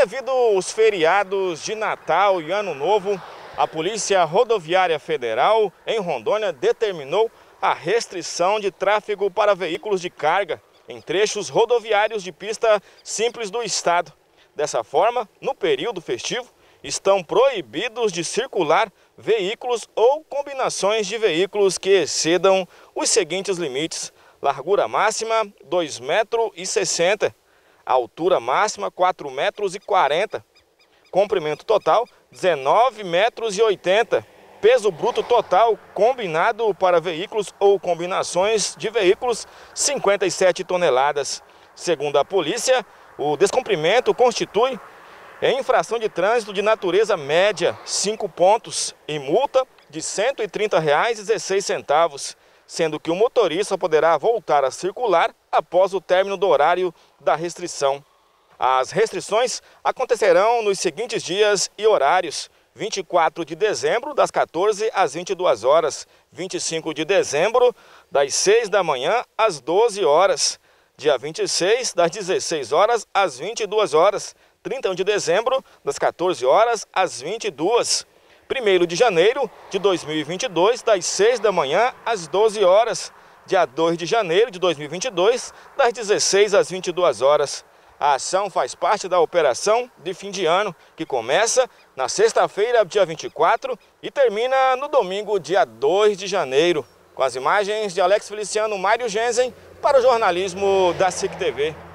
Devido aos feriados de Natal e Ano Novo, a Polícia Rodoviária Federal em Rondônia determinou a restrição de tráfego para veículos de carga em trechos rodoviários de pista simples do estado. Dessa forma, no período festivo, estão proibidos de circular veículos ou combinações de veículos que excedam os seguintes limites: largura máxima 2,60 m, altura máxima 4,40 m, comprimento total 19,80 m, peso bruto total combinado para veículos ou combinações de veículos 57 toneladas. Segundo a polícia, o descumprimento constitui infração de trânsito de natureza média, 5 pontos e multa de R$ 130,16, sendo que o motorista poderá voltar a circular após o término do horário da restrição. As restrições acontecerão nos seguintes dias e horários: 24 de dezembro, das 14 às 22 horas, 25 de dezembro, das 6 da manhã às 12 horas, dia 26, das 16 horas às 22 horas, 31 de dezembro, das 14 horas às 22. 1º de janeiro de 2022, das 6 da manhã às 12 horas. Dia 2 de janeiro de 2022, das 16 às 22 horas. A ação faz parte da operação de fim de ano, que começa na sexta-feira, dia 24, e termina no domingo, dia 2 de janeiro. Com as imagens de Alex Feliciano, Mário Gensen, para o jornalismo da SIC TV.